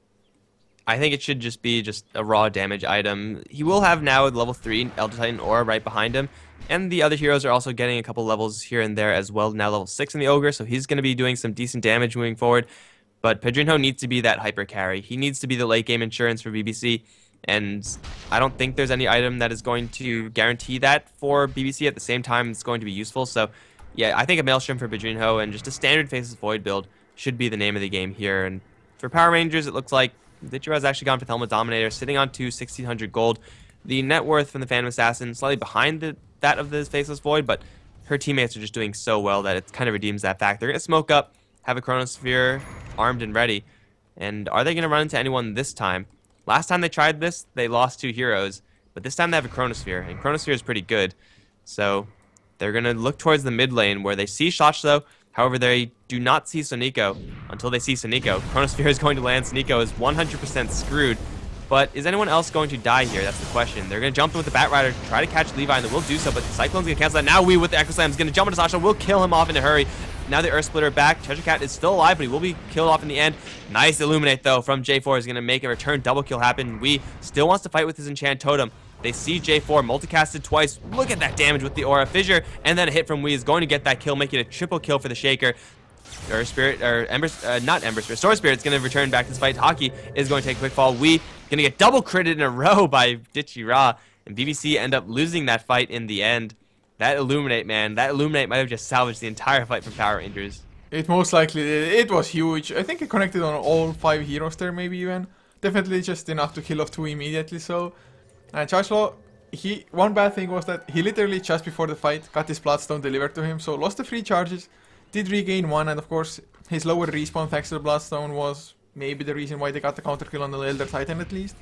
I think it should just be a raw damage item. He will have now level 3 Elder Titan Aura right behind him. And the other heroes are also getting a couple levels here and there as well. Now level 6 in the Ogre, so he's going to be doing some decent damage moving forward. But Pedrinho needs to be that hyper carry. He needs to be the late game insurance for BBC. And I don't think there's any item that is going to guarantee that for BBC. At the same time, it's going to be useful. So yeah, I think a Maelstrom for Pedrinho and just a standard Faceless Void build should be the name of the game here. And for Power Rangers, it looks like Ditcher has actually gone for Thelma Dominator, sitting on 1600 gold. The net worth from the Phantom Assassin slightly behind that of the Faceless Void, but her teammates are just doing so well that it kind of redeems that fact. They're going to smoke up, have a Chronosphere armed and ready. And are they going to run into anyone this time? Last time they tried this, they lost 2 heroes, but this time they have a Chronosphere, and Chronosphere is pretty good. So they're going to look towards the mid lane where they see Shots though. However, they do not see Sonico until they see Sonico. Chronosphere is going to land. Sonico is 100% screwed. But is anyone else going to die here? That's the question. They're going to jump in with the Bat Rider to try to catch Levi, and they will do so, but the Cyclone's going to cancel that. Now with the Echo Slam is going to jump into Sasha, will kill him off in a hurry. Now the Earth Splitter back. Treasure Cat is still alive, but he will be killed off in the end. Nice Illuminate, though, from J4 is going to make a return double kill happen. Wee still wants to fight with his Enchant Totem. They see J4 multicasted twice. Look at that damage with the Aura Fissure, and then a hit from Wee is going to get that kill, making it a triple kill for the Shaker. Earth Spirit, or Ember, not Ember Spirit, Sword Spirit is going to return back to this fight. Hockey is going to take a quick fall. We going to get double critted in a row by Ditchy Ra, and BBC end up losing that fight in the end. That Illuminate, man, that Illuminate might have just salvaged the entire fight from Power Rangers. It most likely did. It was huge. I think it connected on all 5 heroes there, maybe even. Definitely just enough to kill off 2 immediately, so. And Chargelaw, one bad thing was that he literally just before the fight got his Bloodstone delivered to him, so lost the 3 charges. Did regain 1, and of course his lower respawn thanks to the Bloodstone was maybe the reason why they got the counter kill on the Elder Titan at least.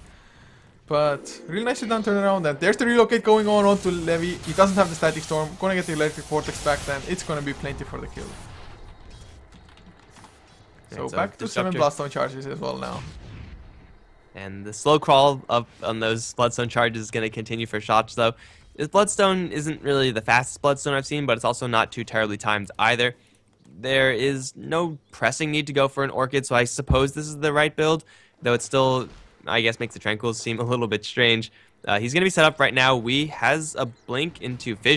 But really nicely done turnaround, and there's the relocate going on onto Levi. He doesn't have the Static Storm, gonna get the Electric Vortex back then, it's gonna be plenty for the kill. So back to 7 Bloodstone charges as well now. And the slow crawl up on those Bloodstone charges is going to continue for Shots, though. This Bloodstone isn't really the fastest Bloodstone I've seen, but it's also not too terribly timed either. There is no pressing need to go for an Orchid, so I suppose this is the right build, though it still, I guess, makes the Tranquils seem a little bit strange. He's going to be set up right now. Wee has a blink into Fissure.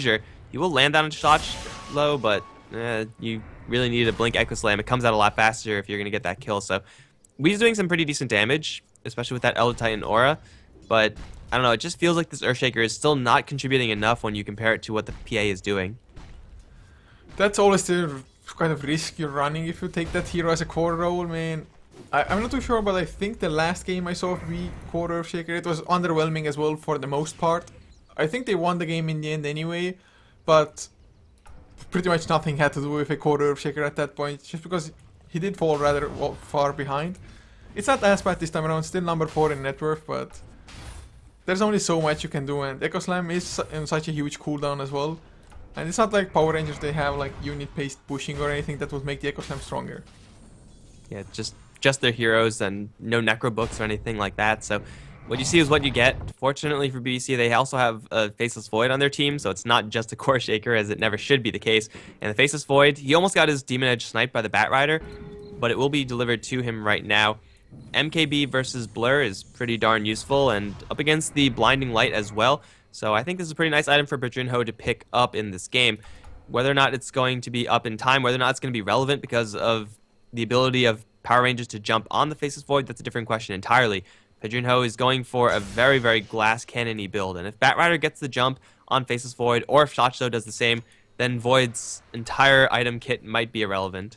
He will land on a shot low, but you really need a Blink Echo Slam. It comes out a lot faster if you're going to get that kill. So Wee's doing some pretty decent damage, especially with that Elder Titan aura. But I don't know, it just feels like this Earthshaker is still not contributing enough when you compare it to what the PA is doing. That's always the kind of risk you're running if you take that hero as a core role, man. I'm not too sure, but I think the last game I saw of V core Earthshaker, it was underwhelming as well for the most part. I think they won the game in the end anyway, but pretty much nothing had to do with a core Earthshaker at that point, just because he did fall rather far behind. It's not as bad this time around, still number 4 in net worth, but there's only so much you can do, and Echo Slam is in such a huge cooldown as well. And it's not like Power Rangers, they have like unit-based pushing or anything that would make the Echo Slam stronger. Yeah, just their heroes and no necro books or anything like that. So what you see is what you get. Fortunately for BBC, they also have a Faceless Void on their team, so it's not just a core shaker, as it never should be the case. And the Faceless Void, he almost got his Demon Edge sniped by the Bat Rider, but it will be delivered to him right now. MKB versus Blur is pretty darn useful, and up against the Blinding Light as well. So I think this is a pretty nice item for Badrinho to pick up in this game. Whether or not it's going to be up in time, whether or not it's going to be relevant because of the ability of Power Rangers to jump on the Faceless Void, that's a different question entirely. Badrinho is going for a very, very glass cannon-y build, and if Bat Rider gets the jump on Faceless Void, or if Shotzo does the same, then Void's entire item kit might be irrelevant.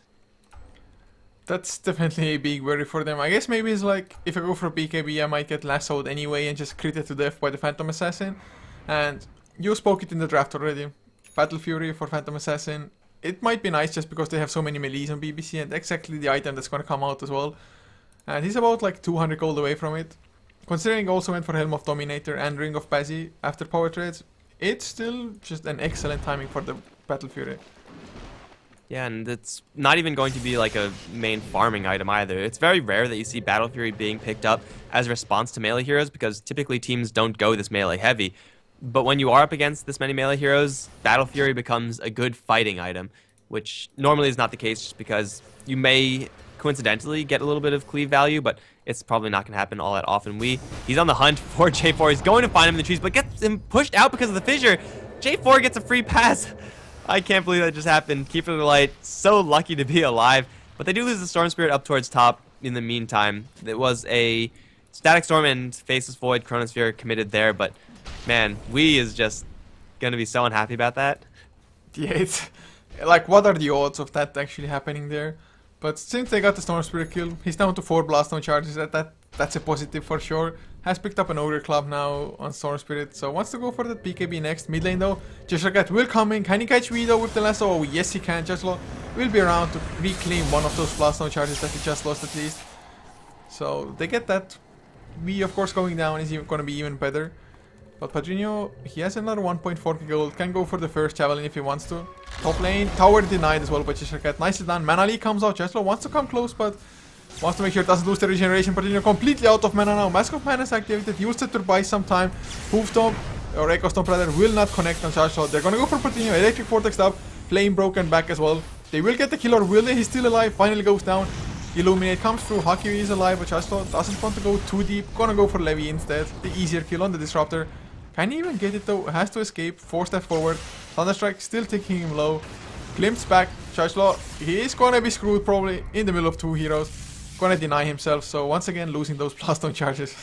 That's definitely a big worry for them. I guess maybe it's like, if I go for BKB, I might get lassoed anyway and just critted to death by the Phantom Assassin. And you spoke it in the draft already. Battle Fury for Phantom Assassin. It might be nice just because they have so many melees on BBC, and exactly the item that's going to come out as well. And he's about like 200 gold away from it. Considering he also went for Helm of Dominator and Ring of Bazzi after Power Trades, it's still just an excellent timing for the Battle Fury. Yeah, and it's not even going to be like a main farming item either. It's very rare that you see Battle Fury being picked up as a response to melee heroes, because typically teams don't go this melee heavy. But when you are up against this many melee heroes, Battle Fury becomes a good fighting item, which normally is not the case just because you may coincidentally get a little bit of cleave value, but it's probably not going to happen all that often. He's on the hunt for J4. He's going to find him in the trees, but gets him pushed out because of the fissure. J4 gets a free pass. I can't believe that just happened. Keeper of the Light, so lucky to be alive. But they do lose the Storm Spirit up towards top in the meantime. It was a Static Storm and Faceless Void Chronosphere committed there, but man, Wii is just going to be so unhappy about that. Yeah, it's like, what are the odds of that actually happening there? But since they got the Storm Spirit kill, he's down to 4 Blaststone charges. That's a positive for sure. Has picked up an Ogre Club now on Storm Spirit, so wants to go for that BKB next. Mid lane though, Jesragat will come in. Can he catch Vito with the lasso? Oh yes he can. Jaslo will be around to reclaim one of those Blaststone charges that he just lost at least. So they get that. V of course going down is going to be even better. But Padrinho, he has another 1.4k gold. Can go for the first Javelin if he wants to. Top lane, tower denied as well by Jesragat. Nicely done. Mana Leak comes out. Jaslo wants to come close, but wants to make sure it doesn't lose the regeneration. Padrinho completely out of mana now. Mask of Mana is activated. Used it to buy some time. Hoofstomp, or Echo Stomp rather, will not connect on Charge Shot. They're gonna go for Padrinho. Electric Vortex up. Flame broken back as well. They will get the kill, or will they? He's still alive. Finally goes down. Illuminate comes through. Haki is alive, but Charge Shot doesn't want to go too deep. Gonna go for Levy instead. The easier kill on the Disruptor. Can he even get it though? Has to escape. 4 steps forward. Thunderstrike still taking him low. Glimpse back. Charge Law. He is gonna be screwed probably in the middle of 2 heroes. Gonna deny himself. So once again losing those Blaststone charges.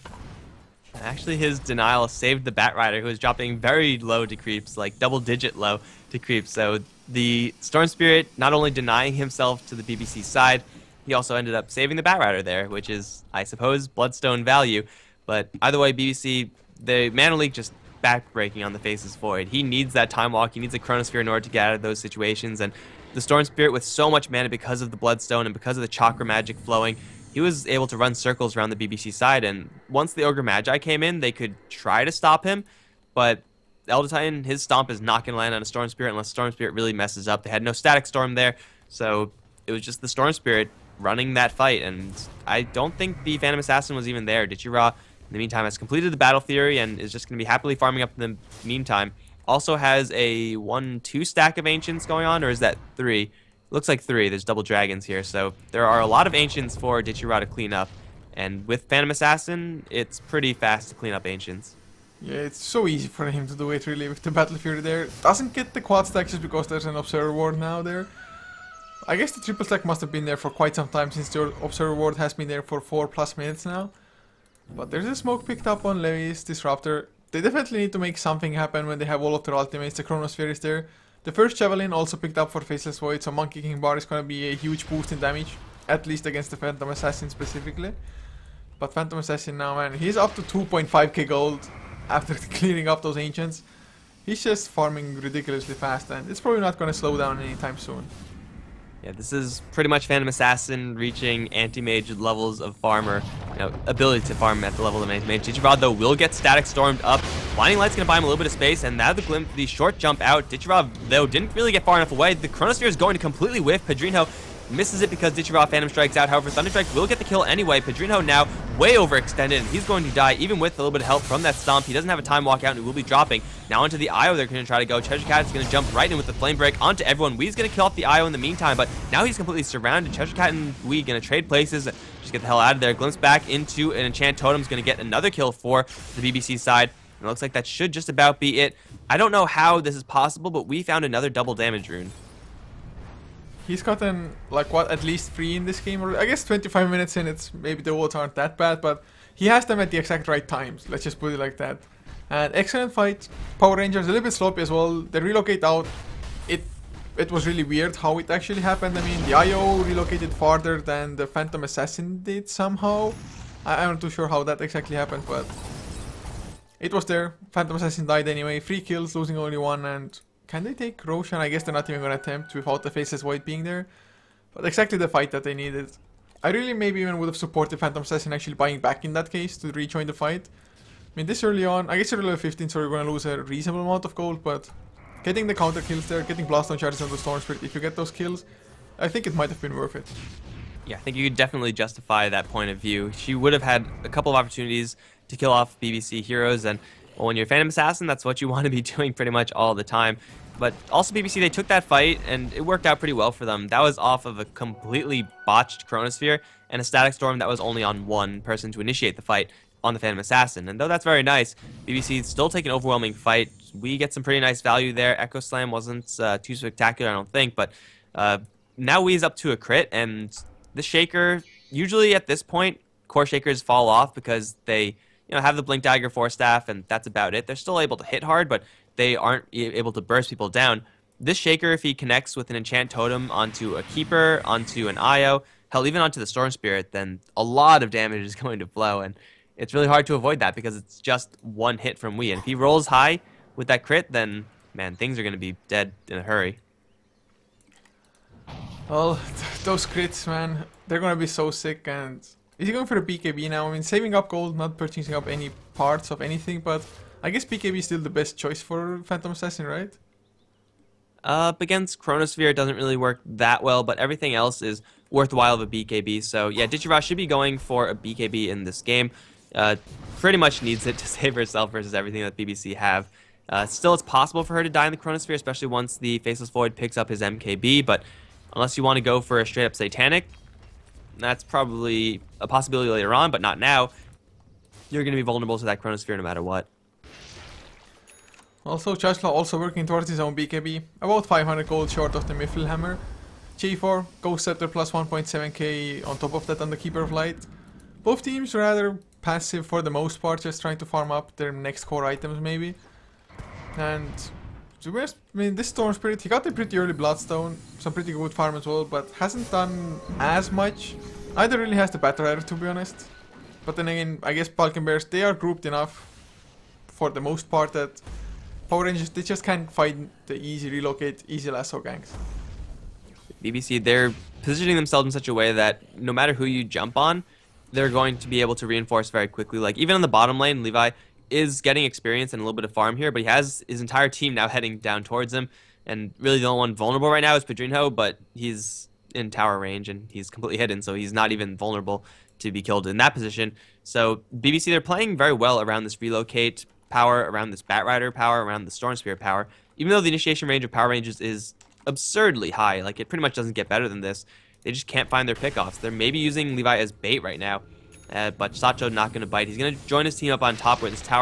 Actually, his denial saved the Bat Rider, who was dropping very low to creeps, like double-digit low to creeps. So the Storm Spirit not only denying himself to the BBC side, he also ended up saving the Bat Rider there, which is, I suppose, Bloodstone value. But either way, BBC, the Mana Leak just backbreaking on the Faceless Void. He needs that Time Walk. He needs a Chronosphere in order to get out of those situations. And the Storm Spirit, with so much mana because of the Bloodstone and because of the Chakra magic flowing, he was able to run circles around the BBC side. And once the Ogre Magi came in, they could try to stop him. But Elder Titan, his stomp is not going to land on a Storm Spirit unless Storm Spirit really messes up. They had no Static Storm there, so it was just the Storm Spirit running that fight. And I don't think the Phantom Assassin was even there. Dichira, in the meantime, has completed the Battle Theory and is just going to be happily farming up in the meantime. Also has a 1-2 stack of Ancients going on, or is that 3? Looks like 3. There's double dragons here, so there are a lot of Ancients for Dichira to clean up. And with Phantom Assassin, it's pretty fast to clean up Ancients. Yeah, it's so easy for him to do it really with the Battle Fury there. Doesn't get the quad stack just because there's an Observer Ward now there. I guess the triple stack must have been there for quite some time since the Observer Ward has been there for 4+ minutes now. But there's a smoke picked up on Levy's Disruptor. They definitely need to make something happen when they have all of their ultimates. The Chronosphere is there. The first Javelin also picked up for Faceless Void, so Monkey King Bar is gonna be a huge boost in damage. At least against the Phantom Assassin specifically. But Phantom Assassin now, man, he's up to 2.5k gold after clearing up those Ancients. He's just farming ridiculously fast, and it's probably not gonna slow down anytime soon. Yeah, this is pretty much Phantom Assassin reaching anti-mage levels of farmer, ability to farm at the level of anti-mage. Ditchrod, though, will get static stormed up. Blinding Light's going to buy him a little bit of space, and now the short jump out. Ditchrod, though, didn't really get far enough away. The Chronosphere is going to completely whiff. Padrinho misses it because Ditchrod Phantom Strikes out. However, Thunderstrike will get the kill anyway. Padrinho now way overextended, and he's going to die even with a little bit of help from that stomp. He doesn't have a time walk out, and he will be dropping. Now onto the IO they're going to try to go. Treasure Cat is going to jump right in with the Flame Break onto everyone. Wee's going to kill off the IO in the meantime, but now he's completely surrounded. Treasure Cat and Wee going to trade places. Just get the hell out of there. Glimpse back into an Enchant Totem is going to get another kill for the BBC side. And it looks like that should just about be it. I don't know how this is possible, but we found another double damage rune. He's gotten, like, what, at least 3 in this game? Or I guess 25 minutes in, it's maybe the odds aren't that bad, but he has them at the exact right times. Let's just put it like that. And excellent fight. Power Rangers a little bit sloppy as well. They relocate out. It was really weird how it actually happened. I mean, the IO relocated farther than the Phantom Assassin did somehow. I'm not too sure how that exactly happened, but it was there. Phantom Assassin died anyway. 3 kills, losing only 1, and can they take Roshan? I guess they're not even going to attempt without the Faceless Void being there. But exactly the fight that they needed. I really maybe even would have supported Phantom Assassin actually buying back in that case to rejoin the fight. I mean, this early on, I guess you're level 15, so you're going to lose a reasonable amount of gold, but getting the counter kills there, getting Blast on charges on the Storm Spirit, if you get those kills, I think it might have been worth it. Yeah, I think you could definitely justify that point of view. She would have had a couple of opportunities to kill off BBC heroes, and well, when you're Phantom Assassin, that's what you want to be doing pretty much all the time. But also BBC, they took that fight, and it worked out pretty well for them. That was off of a completely botched Chronosphere and a Static Storm that was only on one person to initiate the fight on the Phantom Assassin. And though that's very nice, BBC still take an overwhelming fight. We get some pretty nice value there. Echo Slam wasn't too spectacular, I don't think, but now Wee's up to a crit, and the Shaker, usually at this point, core Shakers fall off because they have the Blink Dagger Force Staff, and that's about it. They're still able to hit hard, but they aren't able to burst people down. This Shaker, if he connects with an Enchant Totem onto a Keeper, onto an IO, hell, even onto the Storm Spirit, then a lot of damage is going to flow, and it's really hard to avoid that because it's just one hit from Wee. And if he rolls high with that crit, then, man, things are going to be dead in a hurry. Well, those crits, man, they're going to be so sick. And is he going for a BKB now? I mean, saving up gold, not purchasing up any parts of anything, but I guess BKB is still the best choice for Phantom Assassin, right? Up against Chronosphere, it doesn't really work that well, but everything else is worthwhile of a BKB. So yeah, Ditchrod should be going for a BKB in this game. Pretty much needs it to save herself versus everything that BBC have. Still, it's possible for her to die in the Chronosphere, especially once the Faceless Void picks up his MKB, but unless you want to go for a straight-up Satanic, that's probably a possibility later on, but not now. You're going to be vulnerable to that Chronosphere no matter what. Also, Chasla also working towards his own BKB, about 500 gold short of the Mithril Hammer. J4, Ghost Scepter plus 1.7k on top of that on the Keeper of Light. Both teams rather passive for the most part, just trying to farm up their next core items maybe. And to be honest, I mean, this Storm Spirit, he got a pretty early Bloodstone, some pretty good farm as well, but hasn't done as much. Either really has the Battle Rider, to be honest. But then again, I guess Falcon Bears, they are grouped enough for the most part that Power Rangers, they just can't find the easy relocate, easy lasso ganks. BBC, they're positioning themselves in such a way that no matter who you jump on, they're going to be able to reinforce very quickly. Like, even on the bottom lane, Levi is getting experience and a little bit of farm here, but he has his entire team now heading down towards him. And really the only one vulnerable right now is Padrinho, but he's in tower range and he's completely hidden, so he's not even vulnerable to be killed in that position. So BBC, they're playing very well around this relocate power, around this Batrider power, around the Storm Spirit power. Even though the initiation range of Power Rangers is absurdly high, like it pretty much doesn't get better than this, they just can't find their pickoffs. They're maybe using Levi as bait right now, but Sacho not going to bite. He's going to join his team up on top where this tower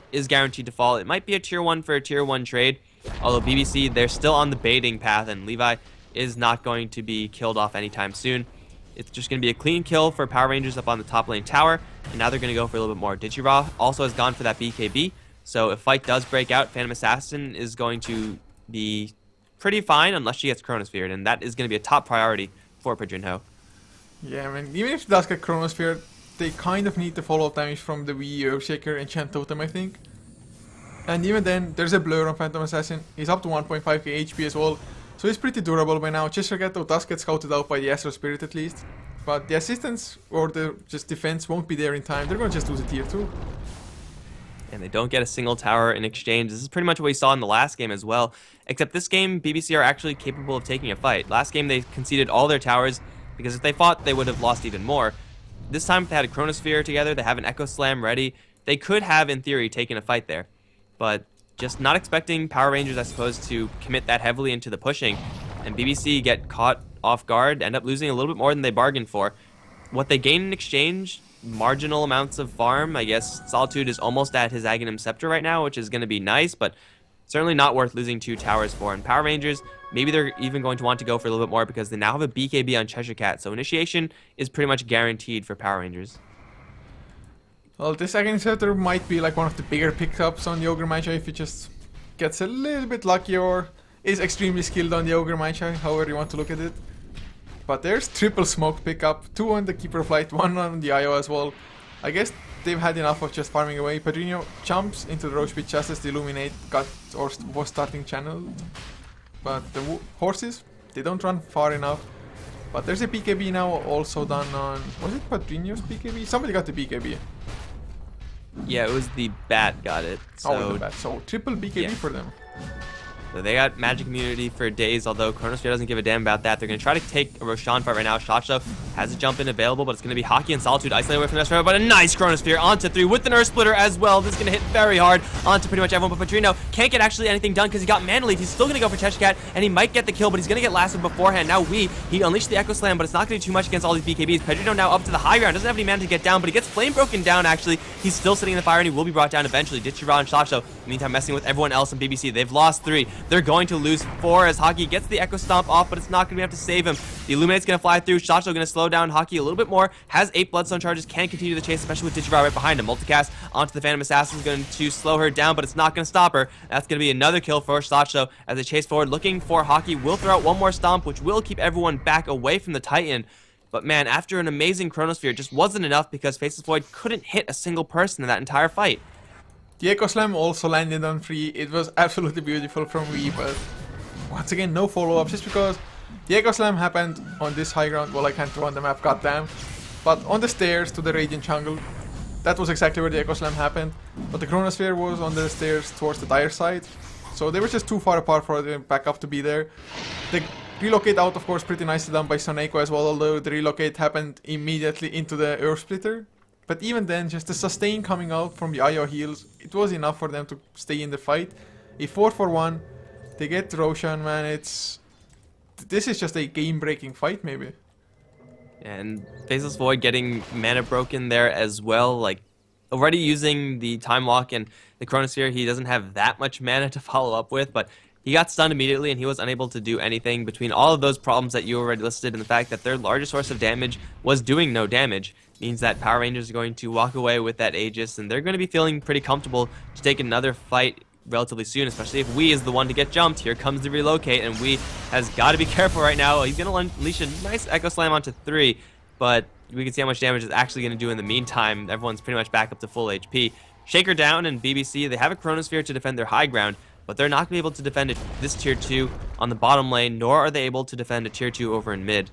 is guaranteed to fall. It might be a tier 1 for a tier 1 trade, although BBC, they're still on the baiting path, and Levi is not going to be killed off anytime soon. It's just going to be a clean kill for Power Rangers up on the top lane tower, and now they're going to go for a little bit more. Dichira also has gone for that BKB, so if fight does break out, Phantom Assassin is going to be pretty fine unless she gets Chronosphered, and that is going to be a top priority for Pedrinho. Yeah, I mean, even if it does get Chronosphere, they kind of need the follow-up damage from the Wii Earthshaker Enchant Totem, I think. And even then, there's a blur on Phantom Assassin. He's up to 1.5k HP as well, so he's pretty durable by now. Chisargetto does get scouted out by the Astro Spirit at least, but the assistance or the just defense won't be there in time. They're going to just lose a tier 2. And they don't get a single tower in exchange. This is pretty much what we saw in the last game as well, except this game, BBC are actually capable of taking a fight. Last game, they conceded all their towers, because if they fought, they would have lost even more. This time, if they had a Chronosphere together, they have an Echo Slam ready, they could have, in theory, taken a fight there. But just not expecting Power Rangers, I suppose, to commit that heavily into the pushing, and BBC get caught off guard, end up losing a little bit more than they bargained for. What they gain in exchange, marginal amounts of farm. I guess Solitude is almost at his Aghanim Scepter right now, which is going to be nice, but certainly not worth losing 2 towers for. And Power Rangers, maybe they're even going to want to go for a little bit more because they now have a BKB on Cheshire Cat, so initiation is pretty much guaranteed for Power Rangers. Well, this Aghanim Scepter might be like one of the bigger pickups on the Ogre Magi if he just gets a little bit lucky or is extremely skilled on the Ogre Magi, however you want to look at it. But there's triple smoke pickup, 2 on the Keeper of Light, 1 on the IO as well. I guess they've had enough of just farming away. Pedrinho jumps into the Roach Pit just as the Illuminate got or was starting channeled. But the horses, they don't run far enough. But there's a BKB now also done on... Was it Pedrinho's BKB? Somebody got the BKB. Yeah, it was the Bat got it. So, the Bat. So triple BKB for them. So they got magic immunity for days, although Chronosphere doesn't give a damn about that. They're going to try to take a Roshan fight right now. Shotzo has a jump in available, but it's going to be Hockey and Solitude isolated away from the rest of it. But a nice Chronosphere onto 3 with the Nerve Splitter as well. This is going to hit very hard onto pretty much everyone, but Pedrinho can't get actually anything done because he got Mana Leaf. He's still going to go for Cheshire Cat, and he might get the kill, but he's going to get lasted beforehand. Now he unleashed the Echo Slam, but it's not going to do too much against all these BKBs. Pedrinho now up to the high ground. Doesn't have any mana to get down, but he gets flame broken down actually. He's still sitting in the fire, and he will be brought down eventually. Dichira and Shotzo, meantime, messing with everyone else in BBC. They've lost 3. They're going to lose 4 as Hockey gets the Echo Stomp off, but it's not going to be enough to save him. The Illuminate's going to fly through. Shotzo going to slow down Hockey a little bit more. Has 8 Bloodstone charges. Can continue the chase, especially with Dichira right behind him. Multicast onto the Phantom Assassin is going to slow her down, but it's not going to stop her. That's going to be another kill for Shotzo as they chase forward, looking for Hockey. Will throw out one more Stomp, which will keep everyone back away from the Titan. But man, after an amazing Chronosphere, it just wasn't enough because Faceless Void couldn't hit a single person in that entire fight. The Echo Slam also landed on 3. It was absolutely beautiful from Wii, but once again, no follow-up, just because the Echo Slam happened on this high ground. Well, I can't throw on the map, goddamn. But on the stairs to the Radiant Jungle, that was exactly where the Echo Slam happened. But the Chronosphere was on the stairs towards the dire side. So they were just too far apart for the backup to be there. The relocate out, of course, pretty nicely done by Soneko as well, although the relocate happened immediately into the Earth Splitter. But even then, just the sustain coming out from the IO heals, it was enough for them to stay in the fight. A 4-for-1, they get Roshan, man, this is just a game-breaking fight, maybe. And Faceless Void getting mana broken there as well, like already using the Time Walk and the Chronosphere, he doesn't have that much mana to follow up with, but he got stunned immediately and he was unable to do anything. Between all of those problems that you already listed and the fact that their largest source of damage was doing no damage, means that Power Rangers are going to walk away with that Aegis, and they're going to be feeling pretty comfortable to take another fight relatively soon, especially if Wii is the one to get jumped. Here comes the relocate, and Wii has got to be careful right now. He's going to unleash a nice Echo Slam onto 3, but we can see how much damage it's actually going to do in the meantime. Everyone's pretty much back up to full HP. Shaker down, and BBC, they have a Chronosphere to defend their high ground, but they're not going to be able to defend this tier 2 on the bottom lane, nor are they able to defend a tier 2 over in mid.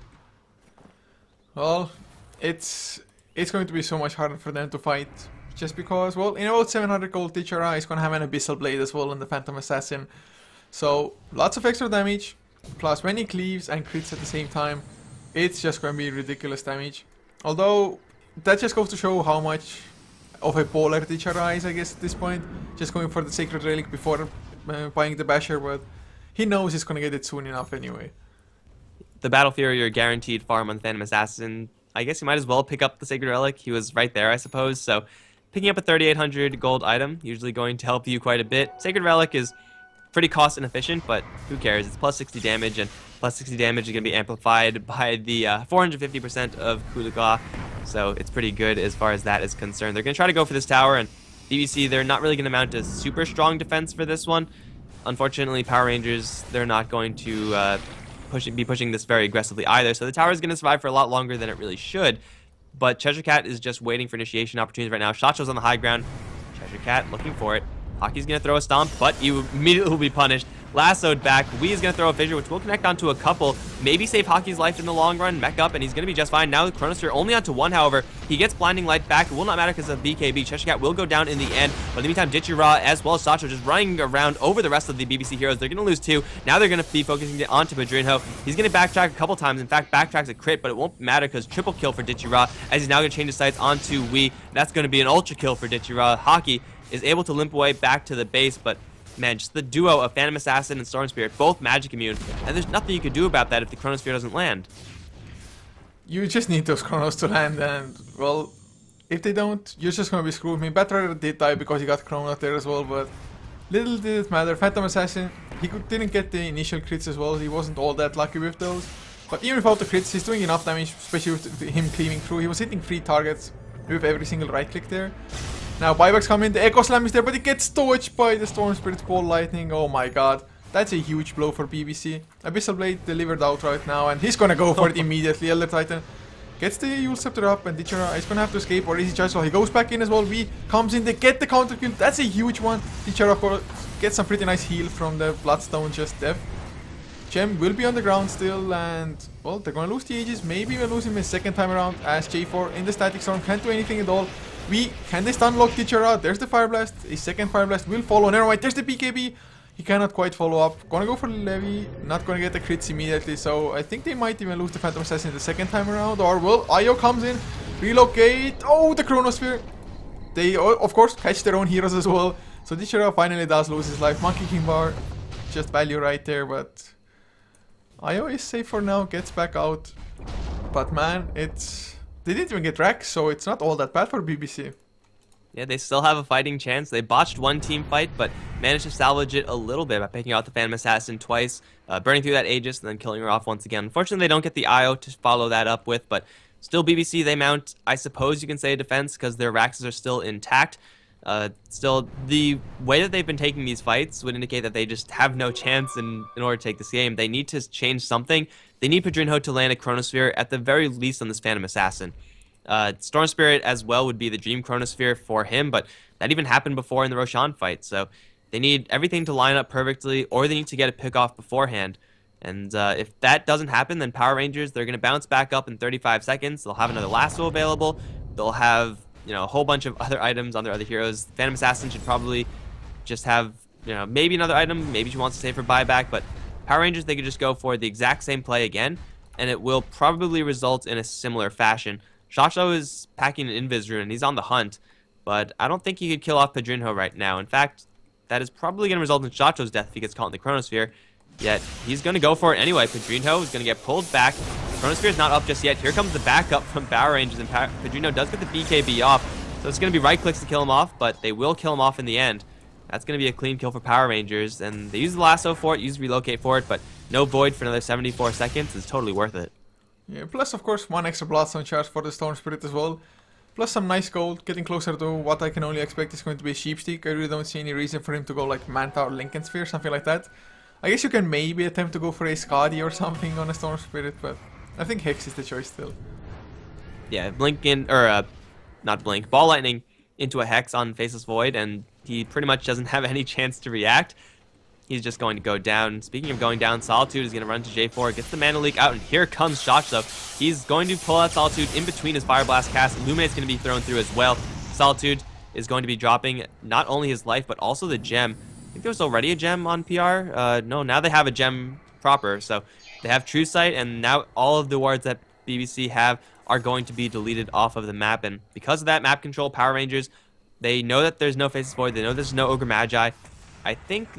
Well, it's going to be so much harder for them to fight, just because, well, in about 700 gold, Dichira is going to have an Abyssal Blade as well on the Phantom Assassin. So, lots of extra damage, plus when he cleaves and crits at the same time, it's just going to be ridiculous damage. Although, that just goes to show how much of a bowler Dichira is, I guess, at this point. Just going for the Sacred Relic before buying the Basher, but he knows he's going to get it soon enough anyway. The Battle Fury, you're guaranteed farm on Phantom Assassin. I guess you might as well pick up the Sacred Relic. He was right there, I suppose. So picking up a 3,800 gold item, usually going to help you quite a bit. Sacred Relic is pretty cost inefficient, but who cares? It's plus 60 damage, and plus 60 damage is going to be amplified by the 450% of coup de grace, so it's pretty good as far as that is concerned. They're going to try to go for this tower, and BBC, they're not really going to mount a super strong defense for this one. Unfortunately, Power Rangers, they're not going to be pushing this very aggressively either, so the tower is going to survive for a lot longer than it really should. But Cheshire Cat is just waiting for initiation opportunities right now. Shotshow's on the high ground. Cheshire Cat looking for it. Hockey's going to throw a stomp, but you immediately will be punished. Lassoed back. Wee is going to throw a fissure, which will connect onto a couple. Maybe save Hockey's life in the long run. Mech up, and he's going to be just fine. Now the Chronosphere only onto one, however. He gets Blinding Light back. It will not matter because of BKB. Cheshire Cat will go down in the end. But in the meantime, Ditchy-Ra as well as Sacho just running around over the rest of the BBC heroes. They're going to lose two. Now they're going to be focusing onto Padrinho. He's going to backtrack a couple times. In fact, backtracks a crit, but it won't matter because triple kill for Ditchy-Ra as he's now going to change his sights onto Wee. That's going to be an ultra kill for Ditchy-Ra. Hockey is able to limp away back to the base, but man, just the duo of Phantom Assassin and Storm Spirit, both magic immune, and there's nothing you can do about that if the Chronosphere doesn't land. You just need those Chronos to land, and, well, if they don't, you're just gonna be screwed. I mean, Batrider did die because he got Chrono out there as well, but little did it matter. Phantom Assassin, didn't get the initial crits as well. He wasn't all that lucky with those. But even without the crits, he's doing enough damage, especially with him cleaving through. He was hitting 3 targets with every single right click there. Now buybacks come in, the Echo Slam is there, but it gets dodged by the Storm Spirit's Ball Lightning. Oh my god. That's a huge blow for BBC. Abyssal Blade delivered out right now, and he's gonna go for it immediately. Elder Titan gets the Yule Scepter up, and Ditchy-Ra is gonna have to escape, or is he charged? So he goes back in as well. V comes in, they get the counter kill. That's a huge one. Ditchy-Ra gets some pretty nice heal from the Bloodstone just death. Gem will be on the ground still, and well, they're gonna lose the Aegis. Maybe we'll lose him a second time around, as J4 in the Static Storm can't do anything at all. Can they stun lock Ditchy-Ra? There's the Fire Blast. A second Fire Blast will follow. Never mind, there's the BKB. He cannot quite follow up. Gonna go for Levy. Not gonna get the crits immediately. So I think they might even lose the Phantom Assassin the second time around. Or will Io comes in. Relocate. Oh, the Chronosphere. They, of course, catch their own heroes as well. So Ditchy-Ra finally does lose his life. Monkey King Bar. Just value right there. But Io is safe for now. Gets back out. But man, they didn't even get wrecked, so it's not all that bad for BBC. Yeah, they still have a fighting chance. They botched one team fight, but managed to salvage it a little bit by picking out the Phantom Assassin twice, burning through that Aegis, and then killing her off once again. Unfortunately, they don't get the IO to follow that up with, but still BBC, they mount, I suppose you can say, a defense because their Raxes are still intact. Still, the way that they've been taking these fights would indicate that they just have no chance in order to take this game. They need to change something. They need Padrinho to land a Chronosphere at the very least on this Phantom Assassin. Storm Spirit as well would be the dream Chronosphere for him, but that even happened before in the Roshan fight. So they need everything to line up perfectly, or they need to get a pick off beforehand. And if that doesn't happen, then Power Rangers, they're going to bounce back up in 35 seconds. They'll have another lasso available. They'll have, you know, a whole bunch of other items on their other heroes. Phantom Assassin should probably just have, you know, maybe another item. Maybe she wants to save for buyback, but Power Rangers, they could just go for the exact same play again, and it will probably result in a similar fashion. Shasho is packing an Invis Rune, and he's on the hunt, but I don't think he could kill off Padrinho right now. In fact, that is probably going to result in Shasho's death if he gets caught in the Chronosphere, yet he's going to go for it anyway. Padrinho is going to get pulled back. Chronosphere is not up just yet. Here comes the backup from Power Rangers, and Padrinho does get the BKB off, so it's going to be right clicks to kill him off, but they will kill him off in the end. That's going to be a clean kill for Power Rangers, and they use the lasso for it, use relocate for it, but no void for another 74 seconds is totally worth it. Yeah, plus of course one extra Bloodstone charge for the Storm Spirit as well. Plus some nice gold, getting closer to what I can only expect is going to be a Sheepstick. I really don't see any reason for him to go like Manta or Lincoln Sphere, something like that. I guess you can maybe attempt to go for a Skadi or something on a Storm Spirit, but I think Hex is the choice still. Yeah, not Blink, Ball Lightning into a Hex on Faceless Void, and he pretty much doesn't have any chance to react. He's just going to go down. Speaking of going down, Solitude is going to run to J4, gets the Mana Leak out, and here comes Shasho. He's going to pull out Solitude in between his Fire Blast cast. Illuminate's going to be thrown through as well. Solitude is going to be dropping not only his life, but also the gem. I think there was already a gem on PR. No, now they have a gem proper. So they have True Sight, and now all of the wards that BBC have are going to be deleted off of the map. And because of that map control, Power Rangers, they know that there's no Faceless Void. They know there's no Ogre Magi. I think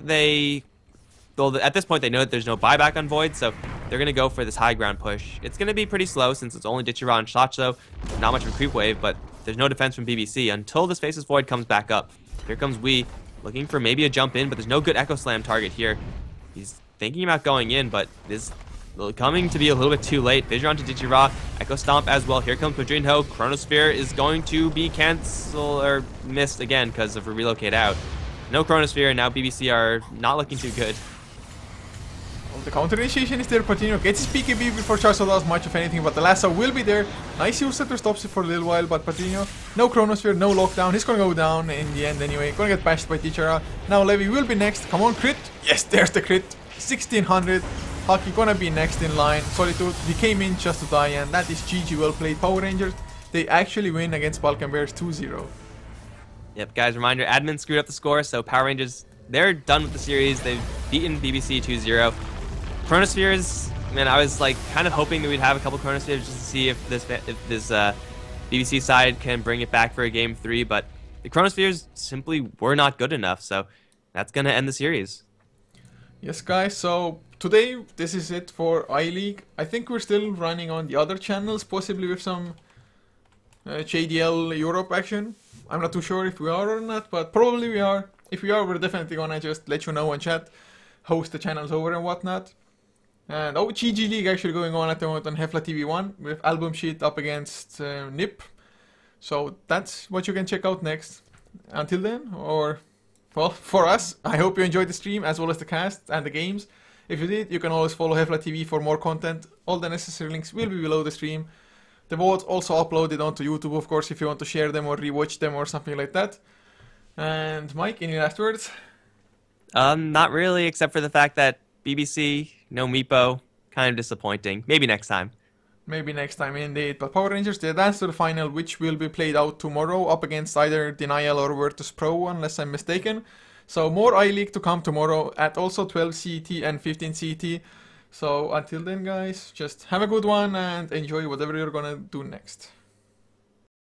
at this point, they know that there's no buyback on Void, so they're going to go for this high ground push. It's going to be pretty slow since it's only Ditchy-Ra and Shotzo. Not much of a creep wave, but there's no defense from BBC until this Faceless Void comes back up. Here comes Wee, looking for maybe a jump in, but there's no good Echo Slam target here. He's thinking about going in, but this coming to be a little bit too late. Vision onto Digiraw, Echo Stomp as well. Here comes Padrinho. Chronosphere is going to be canceled or missed again because of a relocate out. No Chronosphere, and now BBC are not looking too good. Well, the counter initiation is there. Patino gets his PKB before Charso does much of anything, but the lasso will be there. Nice use center stops it for a little while, but Patino, no Chronosphere, no lockdown. He's gonna go down in the end anyway. Gonna get bashed by Tichara. Now Levi will be next. Come on, crit. Yes, there's the crit. 1600. Haki gonna be next in line. Solitude, he came in just to die, and that is GG. Well played, Power Rangers. They actually win against Balkan Bears 2-0. Yep, guys, reminder, admin screwed up the score, so Power Rangers, they're done with the series. They've beaten BBC 2-0. Chronospheres, man, I was like kind of hoping that we'd have a couple Chronospheres just to see if this BBC side can bring it back for a game 3, but the Chronospheres simply were not good enough, so that's gonna end the series. Yes, guys, so today this is it for I-League. I think we're still running on the other channels, possibly with some JDL Europe action. I'm not too sure if we are or not, but probably we are. If we are, we're definitely gonna just let you know on chat, host the channels over and whatnot. And GG League actually going on at the moment on HeflaTV 1 with Album Sheet up against NIP. So that's what you can check out next. Until then, or well, for us, I hope you enjoyed the stream as well as the cast and the games. If you did, you can always follow HeflaTV for more content. All the necessary links will be below the stream. The VODs also uploaded onto YouTube, of course, if you want to share them or rewatch them or something like that. And Mike, any last words? Not really, except for the fact that BBC, no Meepo, kind of disappointing. Maybe next time. Maybe next time, indeed. But Power Rangers, they advance to the final, which will be played out tomorrow up against either Denial or Virtus Pro, unless I'm mistaken. So more I-League to come tomorrow at also 12 CET and 15 CET. So until then, guys, just have a good one and enjoy whatever you're gonna do next.